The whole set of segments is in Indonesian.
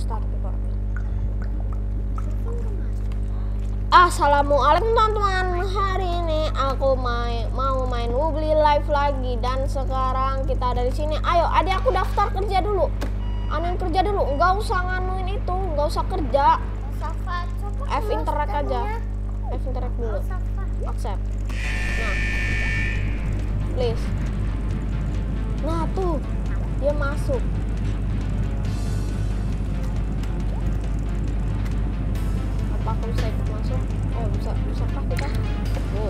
start record. Assalamualaikum teman-teman. Hari ini aku mau main Wobbly Live lagi dan sekarang kita ada di sini. Ayo, adik aku daftar kerja dulu. Anuin kerja dulu, nggak usah nganuin itu, nggak usah kerja. F interact aja. F interact dulu. Accept. Nah, please. Nah tuh, dia masuk. Apa aku bisa ikut masuk? Oh bisa kah kita? Oh.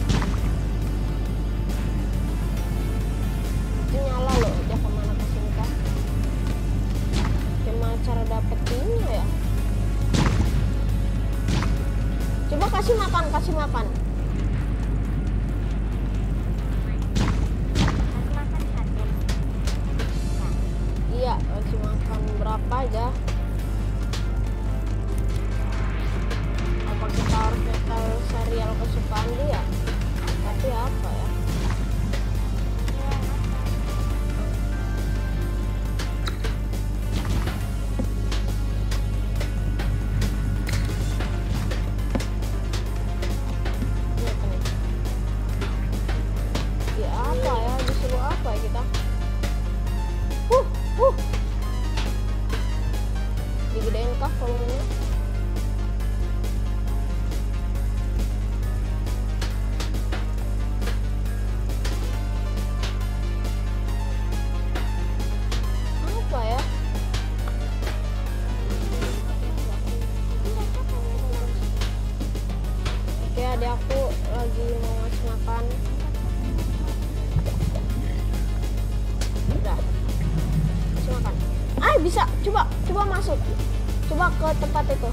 Itu nyala loh, dia kemana kesini kah? Gimana cara dapetinnya ya? Coba kasih makan. Iya, kasih makan berapa aja? Apa kita harus nyetel serial kesukaan dia? Tapi apa ya? Digedein kah volumenya? Apa ya? Oke, adik aku lagi mau ngasih makan. Udah, kasih makan. Bisa, coba masuk. Coba ke tempat itu.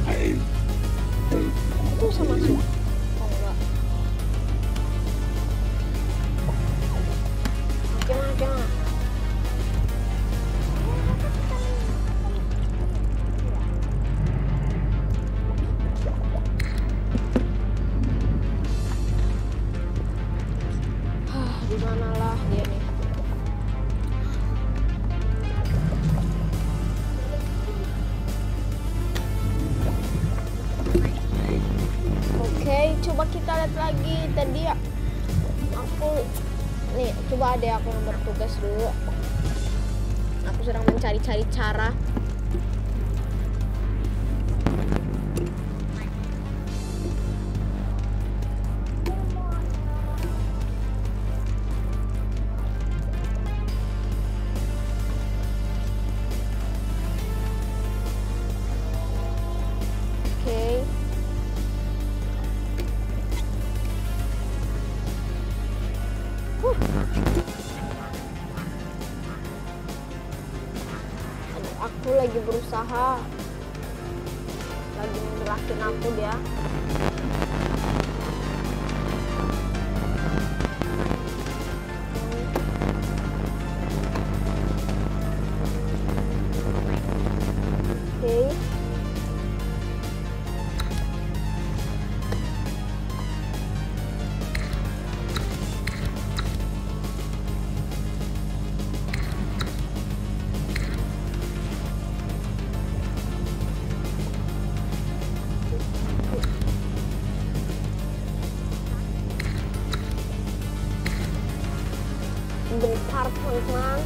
Itu bisa masuk. Oh enggak. Oke mana. Di manalah dia nih? Coba kita lihat lagi tadi ya. Aku nih, coba ada aku yang bertugas dulu. Aku sedang mencari-cari cara. Aku lagi berusaha, lagi ngerakin aku dia. Oke. Bentar teman-teman.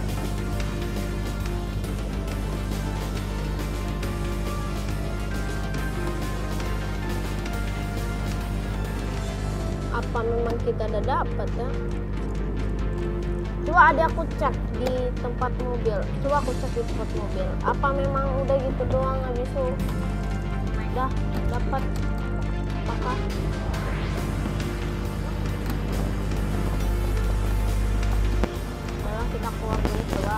Apa memang kita udah dapat ya? Coba ada aku cek di tempat mobil. Apa memang udah gitu doang habis itu udah dapat? Apakah kita keluar dulu coba.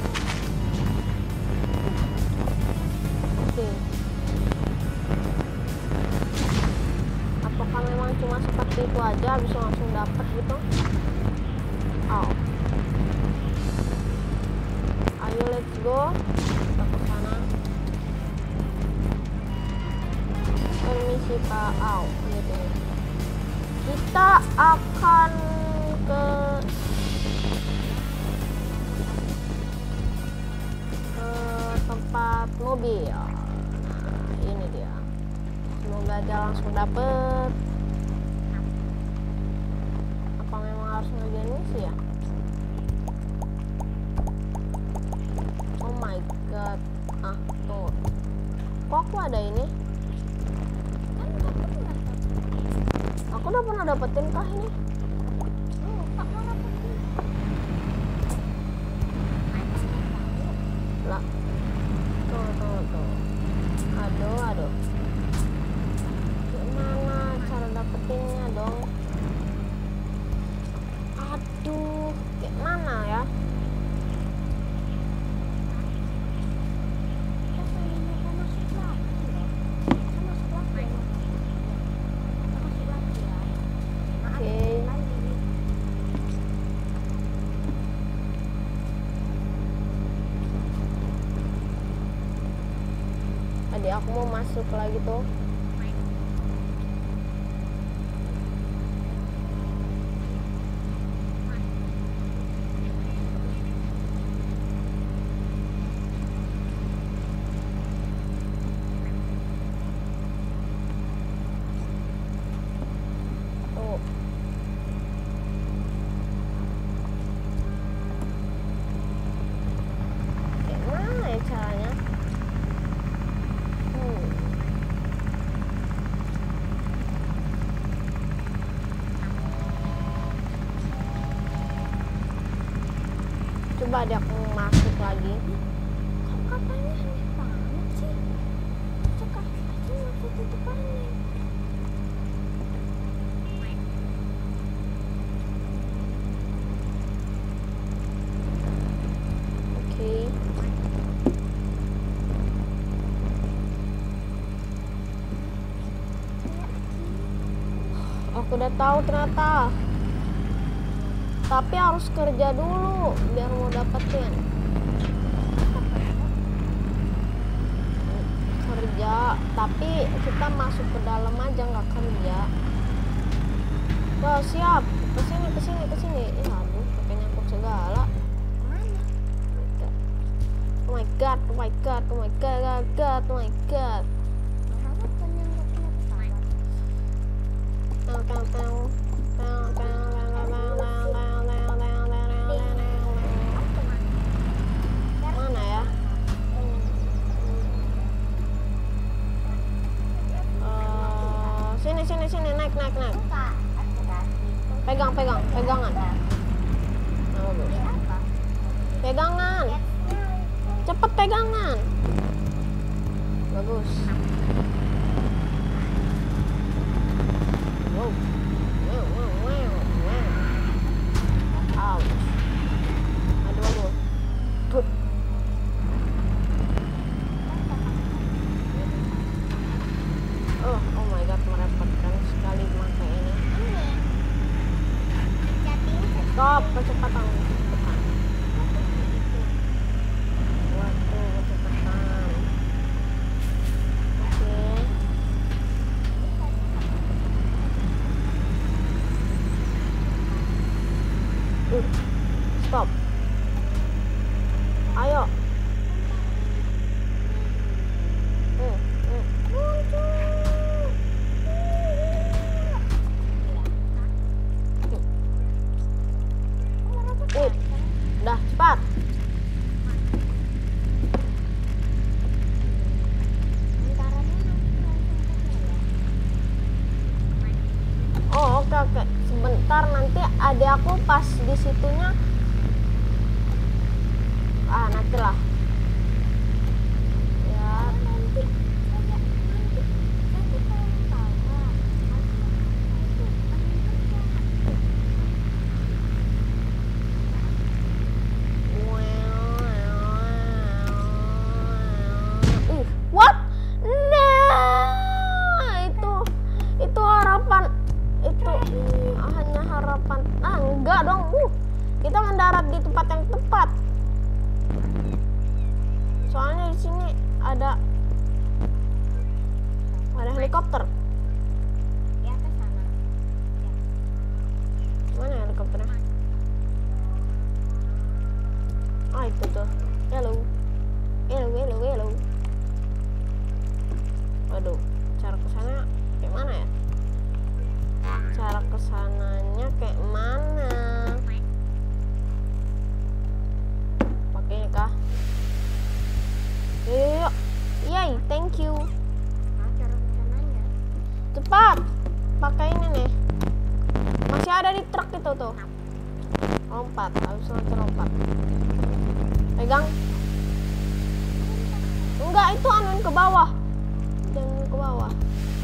Oke. Apakah memang cuma seperti itu aja bisa langsung dapat gitu? Ayo let's go. Kita ke sana. Permisi Pak. Gitu. Kita akan ke tempat dapat mobil. Nah, ini dia. Semoga aja langsung dapet. Apa memang harus ngerjain misi ya? Oh my god. Ah, tuh. Kok aku ada ini? Aku udah pernah dapetin kah ini? Lah. Tuh. Aduh. Gimana cara dapetinnya dong? Aduh, gimana ya? Tadi aku mau masuk lagi tuh. Tuh. Gimana ya caranya? Coba deh aku masuk lagi. Katanya aneh banget sih. Cekak aja masuk itu aneh. Oke. Aku udah tahu ternyata. Tapi harus kerja dulu biar mau dapetin. Kerja, tapi kita masuk ke dalam aja nggak kerja. Wah, siap. Kesini. Aduh, pakai nyangkut segala. Mana? Oh my god. Kenapa penyangkutnya pesawat? Mana ya? Sini, naik. Buka. Pegangan. Nah, bagus. Apa? Pegangan. Cepet pegangan. Bagus. Wow. Ouch. Aduh. Tuh. Oh my god, merepotkan sekali pakai ini. Stop, kecepatan. Waduh, kecepatan. Oke. Stop. Ayo. Udah, cepat. Oh, oke. Sebentar, nanti adek aku pas di situnya. Nanti lah. Ya. What? Nah, itu harapan. Itu hanya harapan. Enggak dong. Kita mendarat di tempat yang tepat. Soalnya di sini ada helikopter. Ya ke sana. Mana helikopternya? Itu tuh. Hello. thank you. Nah, cara rencananya. Cepat, pakai ini nih. Masih ada di truk itu tuh. Lompat, harus nanti lompat. Pegang. Enggak, itu anuin ke bawah. Jangan ke bawah.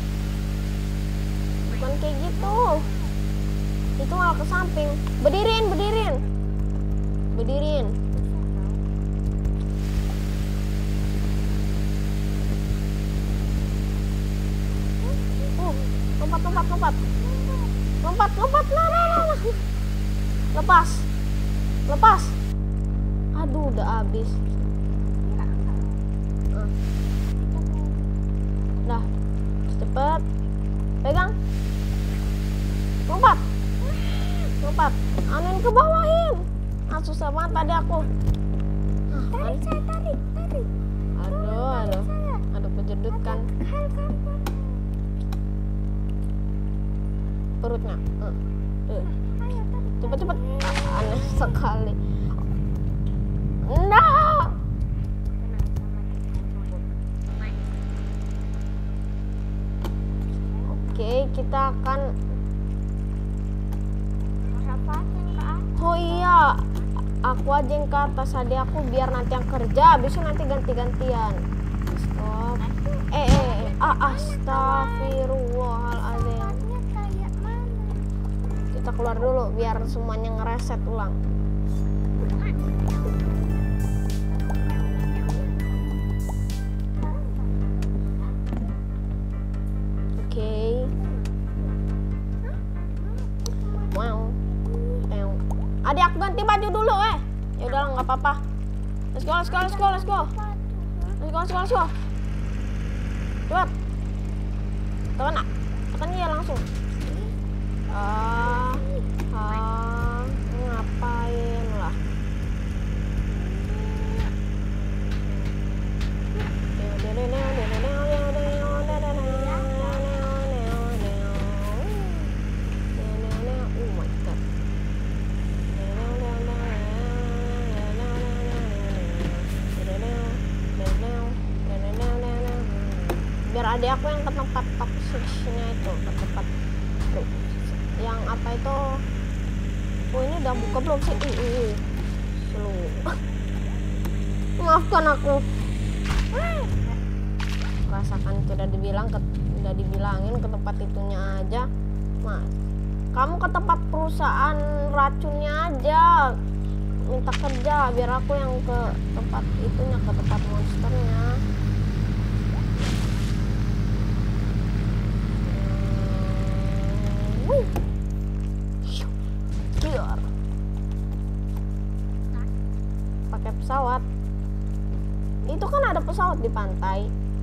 Bukan kayak gitu. Itu malah ke samping. Berdiriin, berdiriin. Berdiriin. Lompat, lompat, lompat. Lompat, lompat. Nah. Lepas. Lepas. Aduh, udah habis. Dah. Cepet. Pegang. Lompat. Lompat. Anuin ke bawahin. Ah, susah banget tadi aku. Tarik, saya tarik. Aduh. Aduh, pejedut kan. Perutnya. Ayo, tarik. Cepet. Aneh sekali. Nah. Oke, kita akan. Oh iya, aku aja yang ke atas, adik aku biar nanti yang kerja, habisnya nanti ganti-gantian. Stop. Astagfirullahaladzim. Kayak mana? Kita keluar dulu biar semuanya ngereset ulang. Oke. Wow. Adik aku ganti baju dulu Ya udah nggak apa-apa. Let's go. Cepet. Tekan iya langsung. Ngapain lah? Oh my god. Biar adik aku yang ke tempat toxic-nya itu, ke tempat yang apa itu. Oh, ini udah buka belum sih? Slow. Maafkan aku. Rasakan itu udah dibilangin ke tempat itunya aja. Mas, kamu ke tempat perusahaan racunnya aja. Minta kerja biar aku yang ke tempat itunya, ke tempat monsternya. Pakai pesawat. Itu kan ada pesawat di pantai.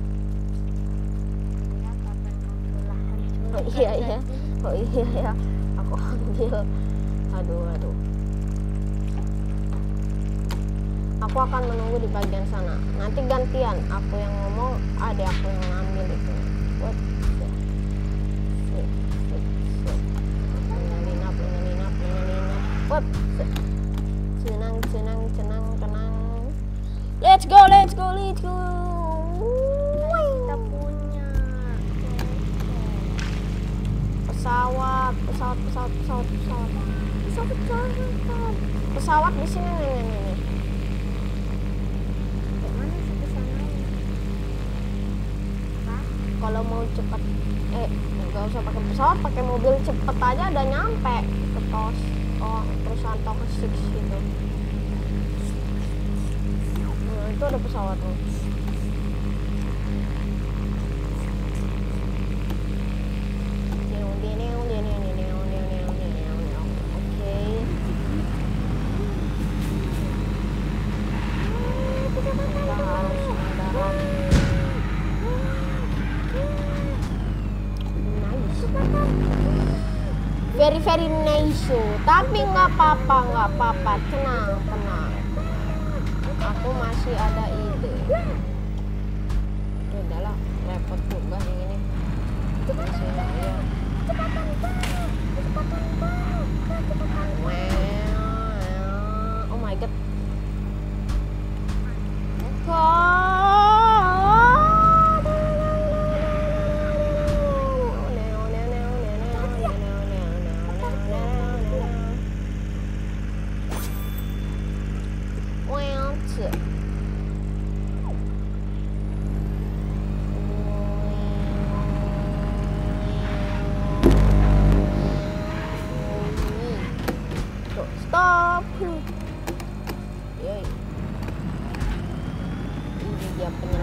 Oh iya. Aku ambil. Aduh. Aku akan menunggu di bagian sana. Nanti gantian. Aku yang ngomong, adik aku yang ngambil itu. Tenang. Let's go. Kita punya pesawat di sini nih. Mana sih kesananya? Kalau mau cepat, nggak usah pakai pesawat, pakai mobil cepet aja udah nyampe ke perusahaan toxic gitu. Nah, itu ada pesawat tuh. Very nice, tapi nggak apa-apa, tenang. Aku masih ada ide. Udahlah, repot juga yang ini. Masih ya. Oh my god.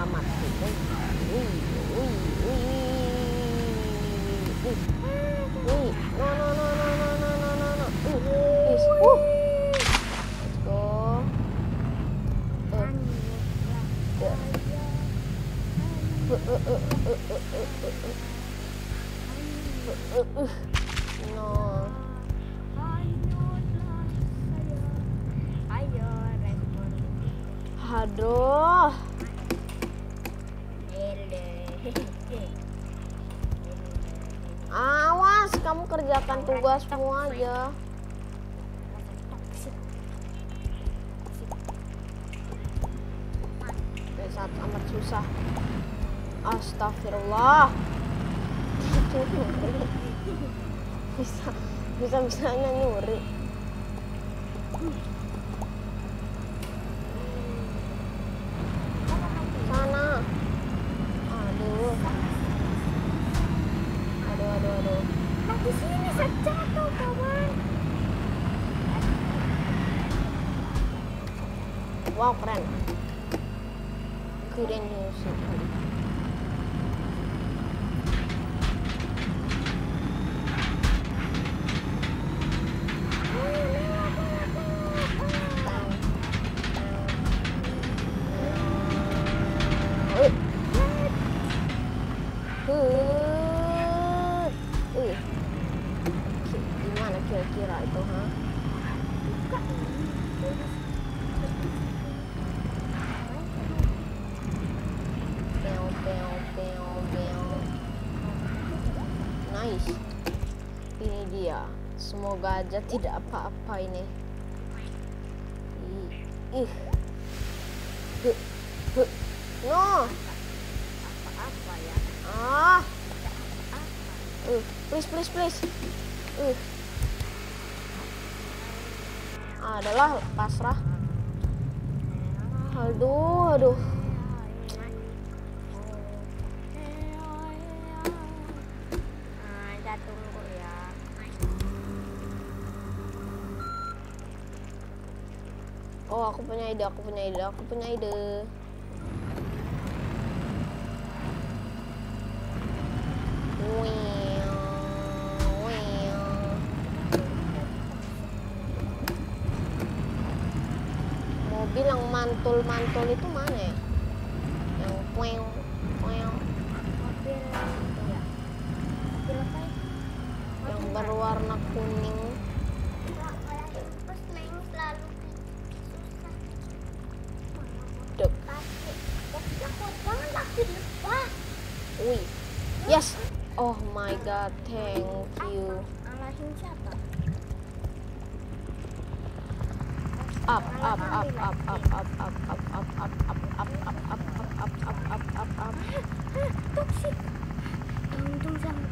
selamat. Wih. No. Let's go. No. Ayo, respon. Aduh. Awas, kamu kerjakan tugasmu aja. Saat amat susah. Astagfirullah. Bisa-bisanya nyuri. Sana. Aduh. Nah, di sini saja tuh, kawan. Wow, keren. Keren sih. Gimana kira-kira itu, ha? Nice. Ini dia. Semoga aja tidak apa-apa ini. No. Apa ya? Please. Adalah pasrah. Aduh. Kita tunggu ya. Oh, aku punya ide. Mobil yang mantul itu mana ya? Yang Mobil ya. Mobil apa itu? yang berwarna kuning. Terus main selalu susah. Dep. Jangan lagi lupa. Wih. Yes. Oh my god, thank you. Alahin siapa? Up. Toxic. Untung sama.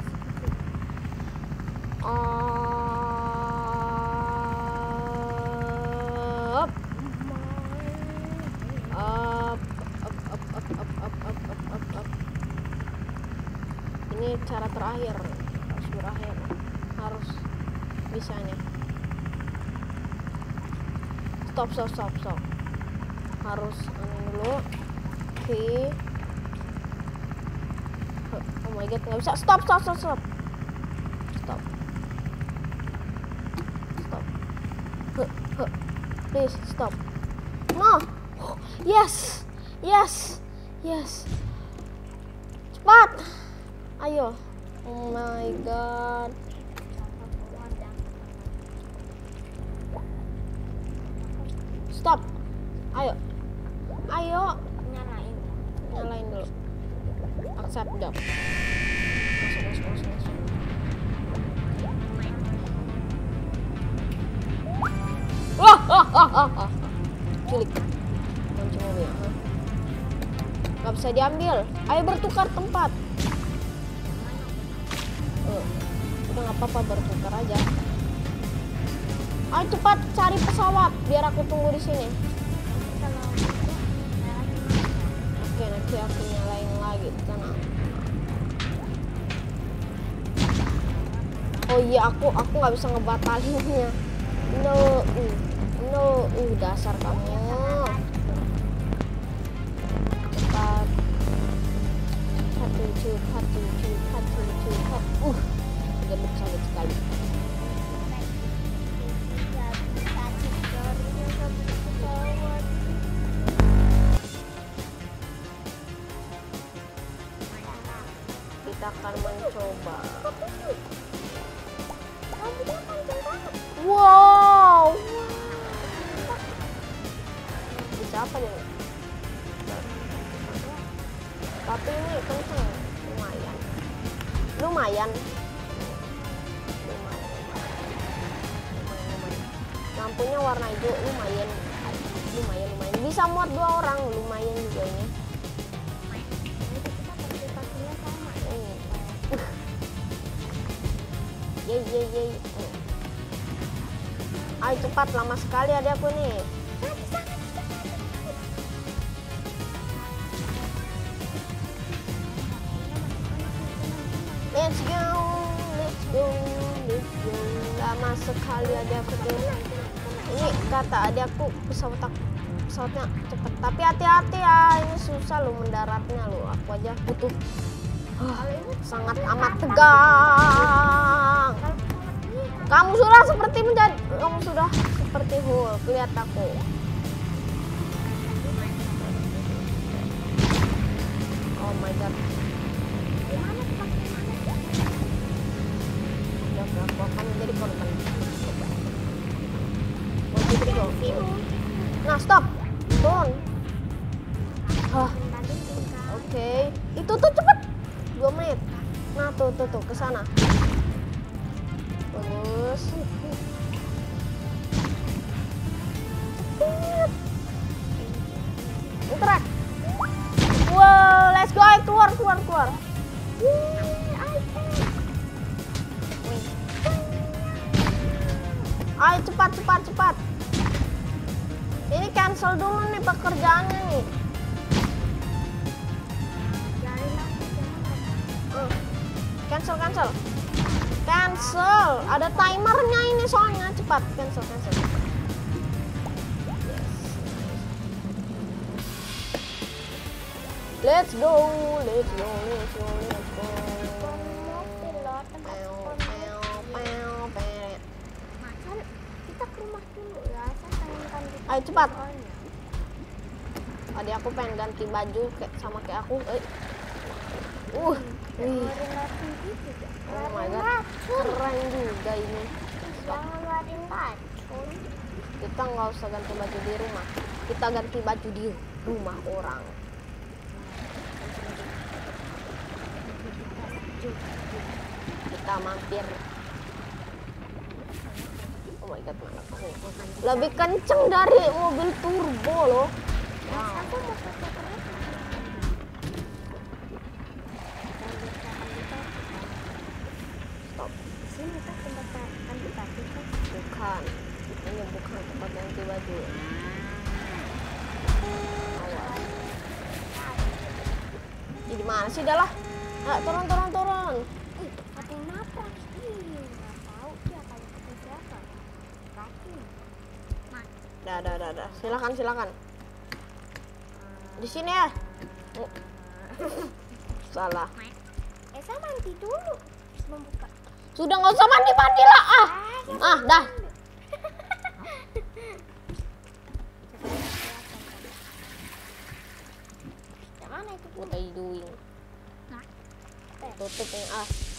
Ini cara terakhir, harus berakhir, harus bisanya. Stop. Harus dulu. Oke. Oh my god, nggak bisa. Stop. Please stop. No. Yes. Cepat. Ayo. Oh my god. Stop. Ayo. Nyalain dulu. Accept job. Masuk. Wah. Culik. Kunci mobil. Gak bisa diambil. Ayo bertukar tempat. Udah nggak apa-apa, bertukar aja. Ayo cepat cari pesawat biar aku tunggu di sini. Oke, nanti aku nyalain lagi. Tenang. Oh iya, aku nggak bisa ngebatalinnya. No, dasar kamu. Cepat. cepat, cepat, cepat. Sakit sekali. Kita akan mencoba. Wow. Bisa apa nih? Tapi ini kenceng, lumayan. Lumayan. Lampunya warna hijau, lumayan. Bisa muat 2 orang, lumayan juga ini. Yeay. Ayo cepat, lama sekali adikku nih. Let's go. Lama sekali adikku tuh. Ini kata adikku pesawatnya cepet. Tapi hati-hati ya, ini susah lo mendaratnya lo. Aku aja butuh. Sangat amat tegang. Kamu sudah seperti Hulk, lihat aku. Oh my god. Aku akan menjadi korban. Nah, stop. Turun. Oke. Itu tuh cepet. 2 menit. Nah, tuh ke sana. Bagus. Interact. Wow, let's go. Keluar. Ayo cepat. Ini cancel dulu nih pekerjaannya nih. Cancel. Ada timernya ini soalnya. Cepat, cancel. Let's go. Kita ke rumah dulu ya. Saya pengen ganti. Ayo cepat. Tadi aku pengen ganti baju sama kayak aku. Oh my god, keren juga ini. Jangan ngeluarin racun. Kita nggak usah ganti baju di rumah, kita ganti baju di rumah orang. Kita mampir. Oh my god, mana aku? Lebih kenceng dari mobil turbo loh. Aku mau foto kereta. Stop. Sini kan tempat ganti baju kan? Bukan. Ini bukan tempat ganti baju. Awas. Di mana sih dah lah? Turun. Ada yang nabrak. Nggak tahu dia kalau ketemu siapa. Kaki. Dah. Silakan. Di sini ya. Salah. Saya mandi dulu. Sebelum buka. Sudah nggak usah mandi lah. Dah. Yang mana itu? What are you doing? Tutup yang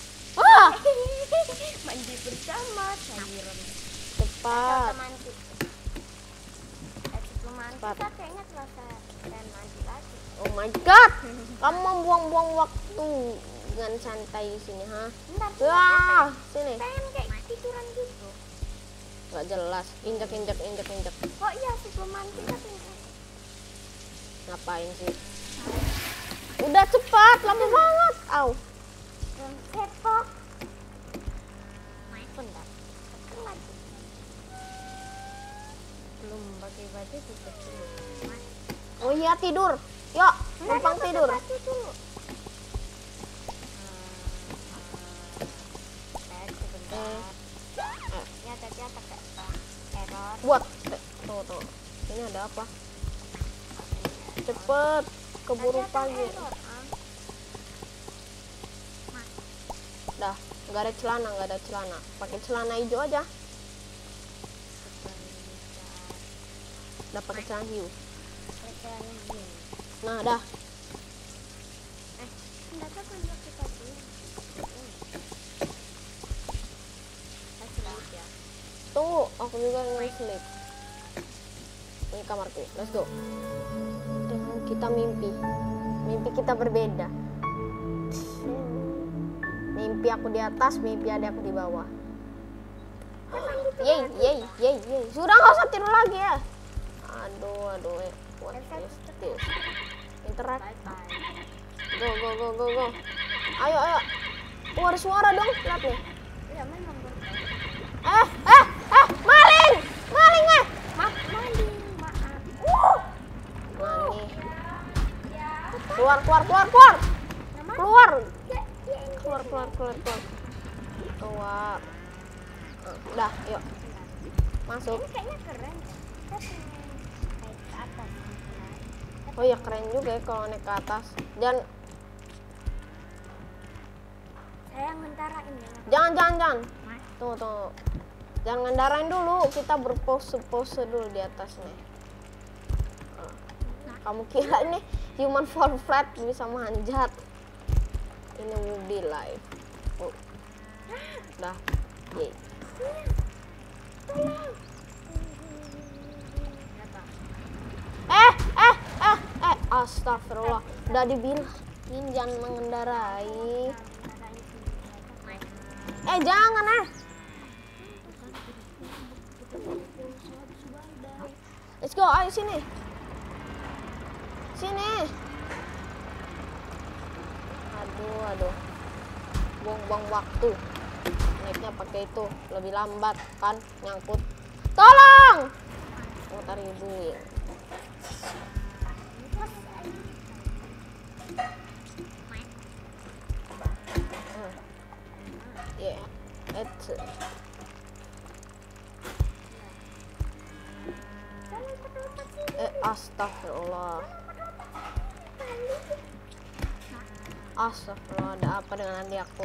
Mandi bersama cairan. cepat. Mandi. Sebelum mandi Cepat. saya kayaknya selesai dan mandi lagi. Oh my god, kamu membuang-buang waktu dengan santai di sini, ha? Bentar, Wah, sini. pengen kayak tiduran gitu. Gak jelas. Injak. Oh iya, sebelum mandi tapi Ngapain sih? Udah cepat, lama banget. Au. belum sepak. Bentar. Tekan lagi. Belum pakai baju tutup dulu. Oh iya, tidur. Yuk, numpang tidur. Baju dulu. Ya tadi ada kayak error. Buat. Tuh. Ini ada apa? Cepet, keburu Tadi ada pagi. error, Dah, nggak ada celana, nggak ada celana. Pakai celana hijau aja. Dah pakai celana hijau. Nah, dah. Enggak tahu kan pakai topi. Ya. Tunggu, aku juga ingin sleep. Ini kamarku, let's go. Dan kita mimpi. Mimpi kita berbeda. Mimpi aku di atas, mimpi adik aku di bawah. Yeay, yeay, yeay, yeay. Sudah nggak usah tidur lagi ya. Aduh, what is this? Interact. Go, go, go, go, go. Ayo, ayo. Oh, ada suara dong, lihat nih. Ya memang Maling! Maling eh! maling, maaf. Maling. Keluar, keluar, keluar, keluar. Keluar. Keluar, keluar, keluar, keluar. Keluar. Udah, yuk. Masuk. Ini kayaknya keren. Naik ke atas. Oh ya, keren juga ya kalau naik ke atas. Dan Saya ngentarain ya. jangan. Tunggu. Jangan ngendarain dulu, kita berpose-pose dulu di atas nih. Kamu kira ini human fall flat bisa manjat? Ini woody life. Oh. Dah, yeay. Astagfirullah, udah dibilangin jangan mengendarai. Jangan Let's go, ayo sini. Sini. Aduh. Buang-buang waktu. Naiknya pakai itu, lebih lambat kan nyangkut. Tolong. Mau tarik duit. Astagfirullah. Astagfirullah, ada apa dengan adik aku?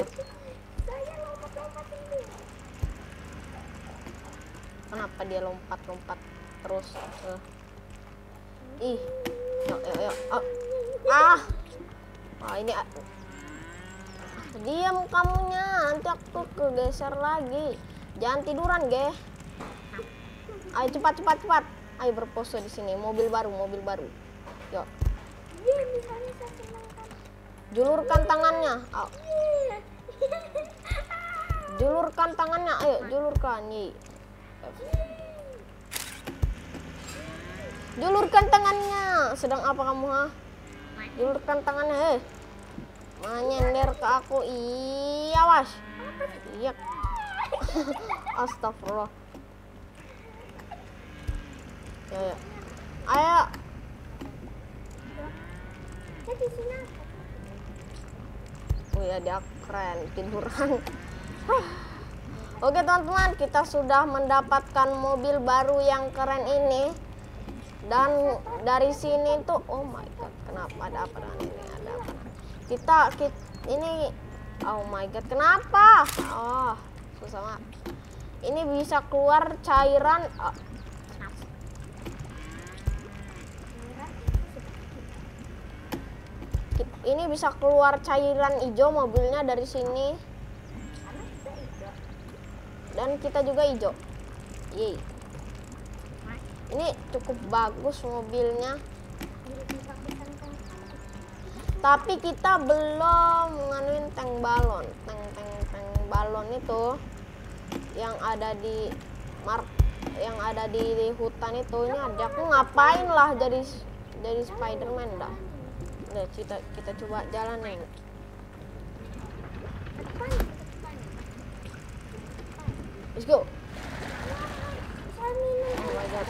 Kenapa dia lompat-lompat terus? Ih, yuk. Ini diam kamunya, nanti aku kegeser lagi. Jangan tiduran, ge. Ayo cepat. Ayo berpose di sini. Mobil baru. Yuk. Julurkan tangannya. Julurkan tangannya. Ayo, julurkan. Julurkan tangannya. Sedang apa kamu, ha? Julurkan tangannya, Menyender ke aku. Iya, awas. Iya. Astagfirullah. Ya. Ayo. Wih, ada keren tiduran. Oke teman-teman, kita sudah mendapatkan mobil baru yang keren ini. Dan dari sini tuh, oh my god, kenapa ada apa dengan ini? Ada apa? Kita ini, oh my god, kenapa? Oh, susah banget. Ini bisa keluar cairan. Ini bisa keluar cairan hijau mobilnya dari sini. Dan kita juga hijau. Yeay. Ini cukup bagus mobilnya. Tapi kita belum nganuin tank balon. Tank balon itu yang ada di hutan itu. Ini ada aku ngapain lah jadi Spiderman dah. Udah, kita coba jalanin. Let's go. Oh my god.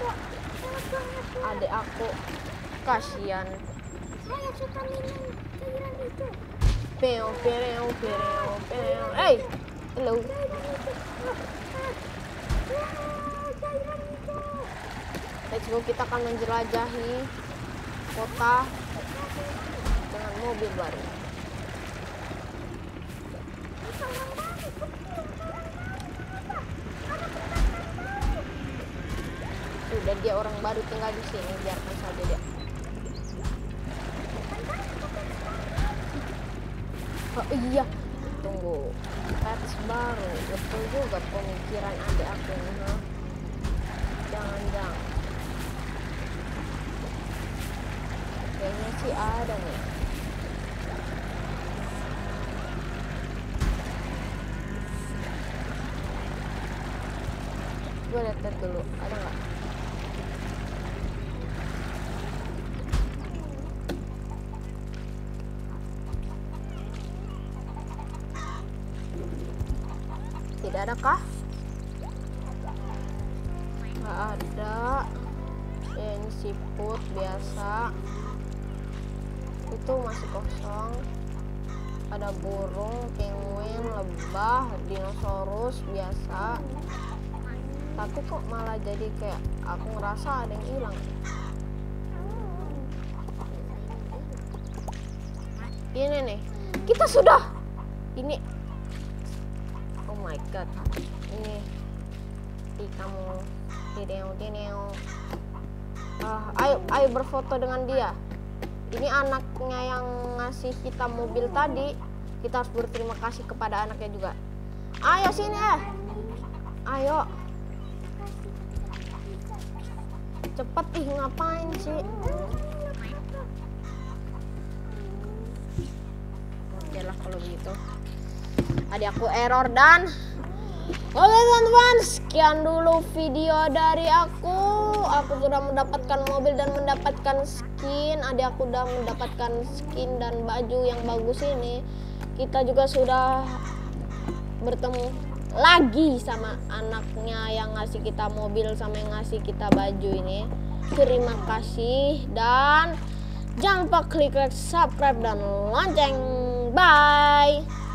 Adik aku kasihan. Saya suka minum cairan itu. Pew. Hey, hello. Let's go, kita akan menjelajahi kota dengan mobil baru. dia orang baru tinggal di sini, biarkan saja dia. Oh iya, tunggu, pets baru, betul juga pemikiran adik aku ini, ha? Jangan-jangan. Kayaknya sih ada nih. Gue lihat dulu, ada nggak? Tidak ada kah? Nggak ada. Ya, ini siput biasa. Itu masih kosong. Ada burung, penguin, lebah, dinosaurus biasa. Tapi kok malah jadi kayak aku ngerasa ada yang hilang. Ini nih, kita sudah ini. Oh my god, ini kamu dineo. Ayo berfoto dengan dia. Ini anaknya yang ngasih kita mobil tadi. Kita harus berterima kasih kepada anaknya juga. Ayo sini ya. Ayo. Cepet ngapain sih? Oke lah kalau begitu. Adik aku error dan oke teman-teman, sekian dulu video dari aku. Aku sudah mendapatkan mobil dan mendapatkan skin. Adik aku sudah mendapatkan skin dan baju yang bagus ini. Kita juga sudah bertemu lagi sama anaknya yang ngasih kita mobil sama yang ngasih kita baju ini. Terima kasih dan jangan lupa klik like, subscribe dan lonceng. Bye.